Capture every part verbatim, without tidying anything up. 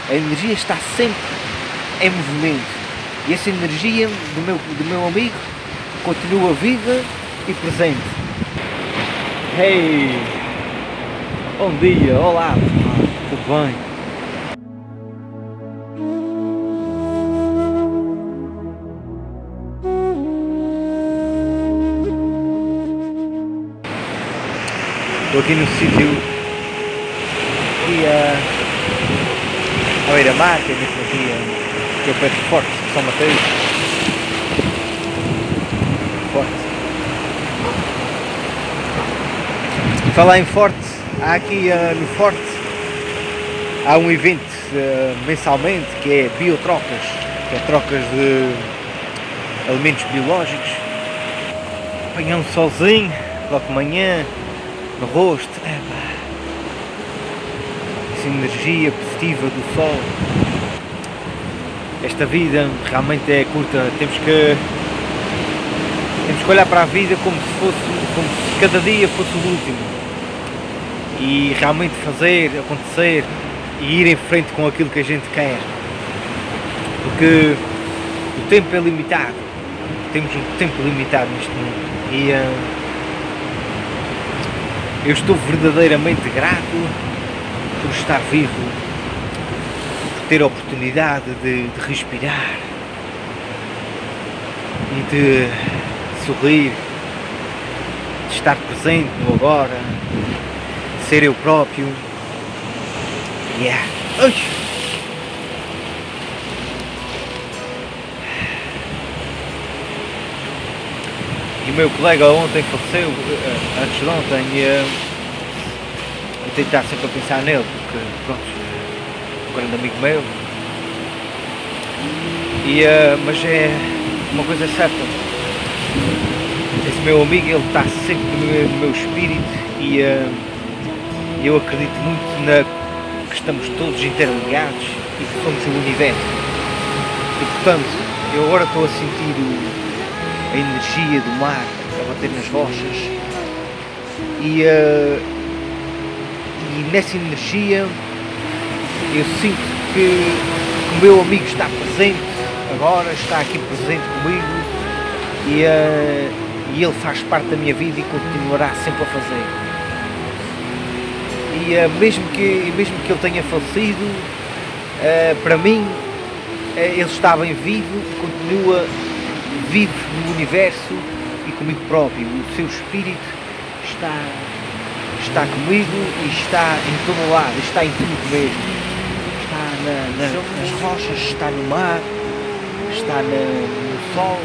A energia está sempre em movimento. E essa energia do meu, do meu amigo continua viva e presente. Hey! Bom dia, olá, tudo bem? Estou aqui no sítio aqui a à beira-mar, que é mesmo aqui, aqui ao pé de Forte, de São Mateus. Forte. E falar em Forte, há aqui uh, no Forte, há um evento uh, mensalmente que é Biotrocas, que é trocas de alimentos biológicos. Apanhar um solzinho, logo de manhã, no rosto, epá, essa energia positiva do sol. Esta vida realmente é curta, temos que temos que olhar para a vida como se fosse, como se cada dia fosse o último e realmente fazer acontecer e ir em frente com aquilo que a gente quer, porque o tempo é limitado, temos um tempo limitado neste mundo e uh, eu estou verdadeiramente grato por estar vivo, por ter a oportunidade de, de respirar e de sorrir, de estar presente no agora, de ser eu próprio. Yeah. Ui. E o meu colega ontem faleceu, antes de ontem, e eu tenho de estar sempre a pensar nele, porque pronto, é um grande amigo meu. E, uh, mas é uma coisa certa, esse meu amigo, ele está sempre no meu, no meu espírito e uh, eu acredito muito na, que estamos todos interligados e que somos o universo. E portanto, eu agora estou a sentir o a energia do mar a bater nas rochas e, uh, e nessa energia eu sinto que o meu amigo está presente agora, está aqui presente comigo e, uh, e ele faz parte da minha vida e continuará sempre a fazer. E uh, mesmo, que, mesmo que ele tenha falecido, uh, para mim uh, ele está bem vivo, continua vive no universo e comigo próprio. O seu espírito está, está comigo e está em todo lado, está em tudo mesmo. Está na, na, nas rochas, está no mar, está na, no sol.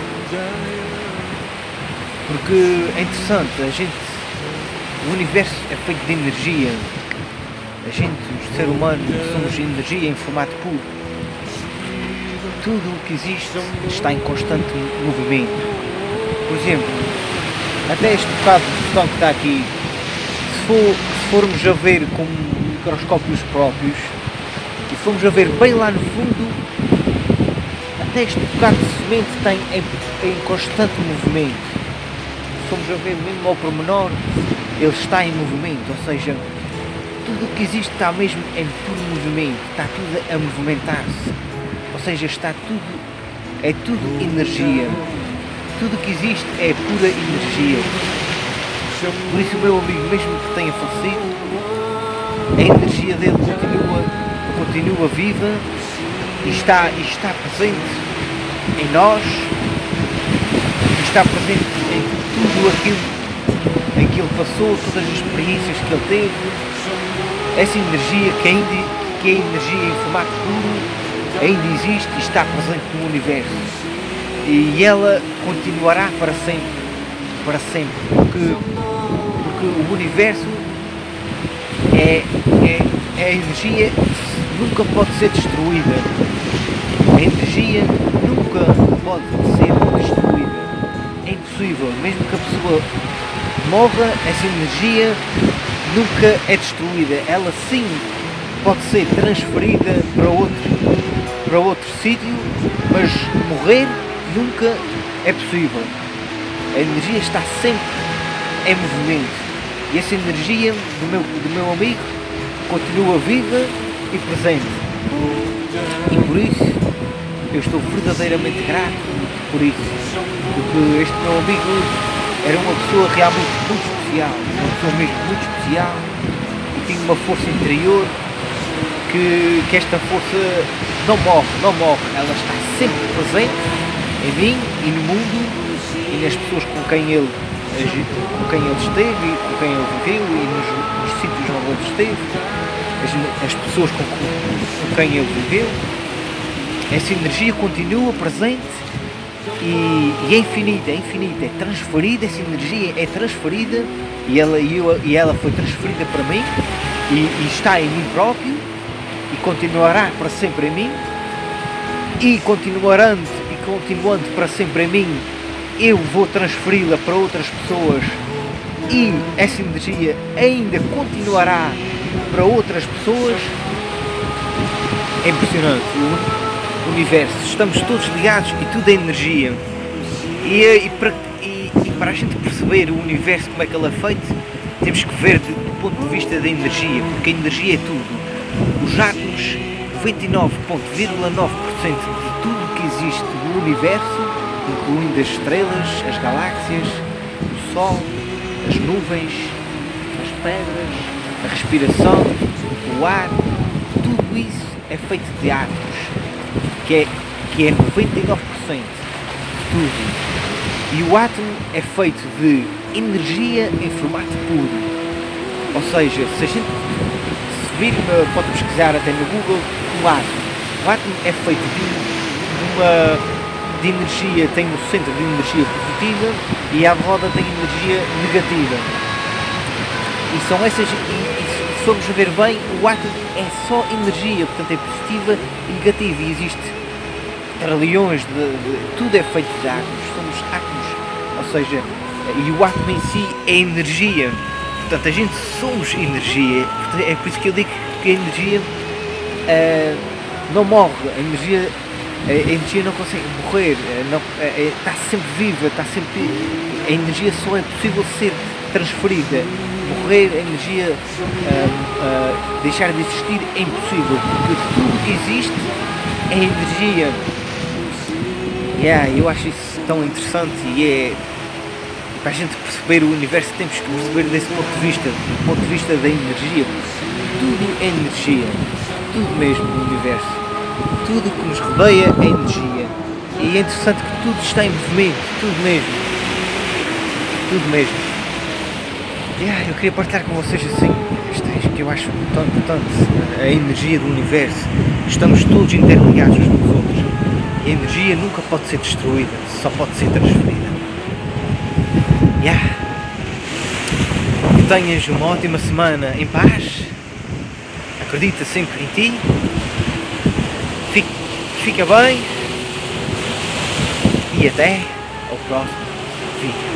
Porque é interessante, a gente, o universo é feito de energia. A gente, o ser humano, somos energia em formato puro. Tudo o que existe está em constante movimento. Por exemplo, até este bocado de botão que está aqui, se, for, se formos a ver com microscópios próprios e formos a ver bem lá no fundo, até este bocado de semente tem em, em constante movimento. Se formos a ver mesmo ao pormenor, ele está em movimento, ou seja, tudo o que existe está mesmo em puro movimento, está tudo a movimentar-se. Ou seja, está tudo, é tudo energia. Tudo o que existe é pura energia. Por isso o meu amigo, mesmo que tenha falecido, a energia dele continua, continua viva e está, e está presente em nós, e está presente em tudo aquilo em que ele passou, todas as experiências que ele teve. Essa energia que, ainda, que é energia em formato puro, ainda existe e está presente no universo e ela continuará para sempre, para sempre, porque, porque o universo é, é, é a energia que nunca pode ser destruída, a energia nunca pode ser destruída, é impossível, mesmo que a pessoa morra, essa energia nunca é destruída, ela sim pode ser transferida para outro para outro sítio, mas morrer nunca é possível. A energia está sempre em movimento e essa energia do meu, do meu amigo continua viva e presente. E por isso eu estou verdadeiramente grato por isso, porque este meu amigo era uma pessoa realmente muito especial, uma pessoa mesmo muito especial, e tinha uma força interior que, que esta força não morre, não morre, ela está sempre presente em mim e no mundo e nas pessoas com quem ele, com quem ele esteve e com quem ele viveu e nos, nos sítios onde ele esteve, as, as pessoas com, com quem ele viveu. Essa energia continua presente e, e é infinita, é infinita, é transferida, essa energia é transferida e ela, e eu, e ela foi transferida para mim e, e está em mim próprio e continuará para sempre em mim e continuando e continuando para sempre em mim, eu vou transferi-la para outras pessoas e essa energia ainda continuará para outras pessoas. É impressionante. O universo, estamos todos ligados e tudo é energia. E, e, para, e, e para a gente perceber o universo, como é que ele é feito, temos que ver de, do ponto de vista da energia, porque a energia é tudo. Os átomos, noventa e nove vírgula nove por cento de tudo que existe no universo, incluindo as estrelas, as galáxias, o Sol, as nuvens, as pedras, a respiração, o ar, tudo isso é feito de átomos. Que é, que é noventa e nove por cento de tudo. E o átomo é feito de energia em formato puro. Ou seja, se a gente se vir, pode pesquisar até no Google, o átomo. O átomo é feito de, de uma de energia, tem o centro de energia positiva e à roda tem energia negativa. E são essas, e, e se formos ver bem, o átomo é só energia, portanto é positiva e negativa, e existe trilhões de, de... tudo é feito de átomos, somos átomos, ou seja, e o átomo em si é energia, portanto a gente somos energia, é por isso que eu digo que a energia uh, não morre, a energia, a energia não consegue morrer, não, é, está sempre viva, está sempre, a energia só é possível ser transferida. Morrer, a energia uh, uh, deixar de existir é impossível, porque tudo que existe é energia. Yeah, eu acho isso tão interessante e é para a gente perceber o universo temos que perceber desse ponto de vista, do ponto de vista da energia. Tudo é energia, tudo mesmo no universo, tudo que nos rodeia é energia e é interessante que tudo está em movimento, tudo mesmo, tudo mesmo. Yeah, eu queria partilhar com vocês assim, isto que eu acho tão importante, a energia do universo. Estamos todos interligados uns com os outros. A energia nunca pode ser destruída, só pode ser transferida. Yeah. Que tenhas uma ótima semana em paz. Acredita sempre em ti. Fica, fica bem. E até ao próximo vídeo.